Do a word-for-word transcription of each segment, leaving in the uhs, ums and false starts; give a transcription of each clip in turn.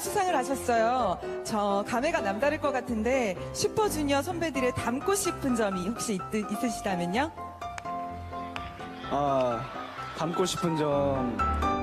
수상을 하셨어요. 저 감회가 남다를 것 같은데 슈퍼주니어 선배들의 닮고 싶은 점이 혹시 있, 있으시다면요? 아, 닮고 싶은 점.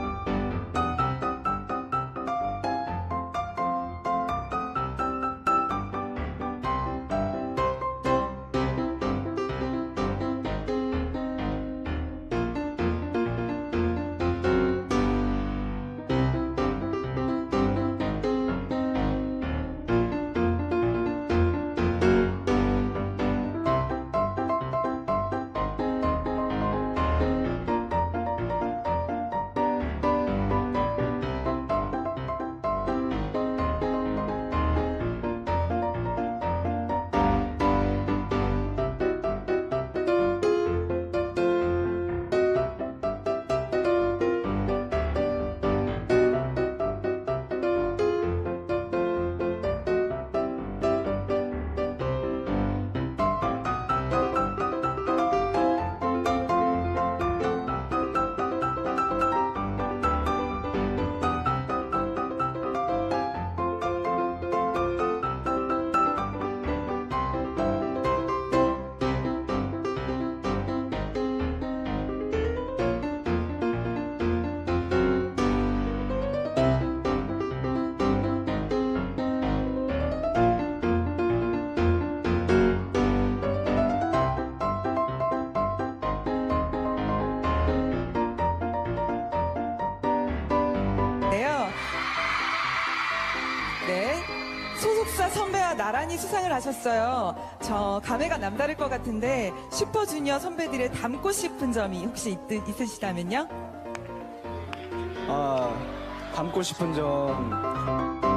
네, 소속사 선배와 나란히 수상을 하셨어요. 저 감회가 남다를 것 같은데 슈퍼주니어 선배들의 닮고 싶은 점이 혹시 있, 있으시다면요? 아, 닮고 싶은 점.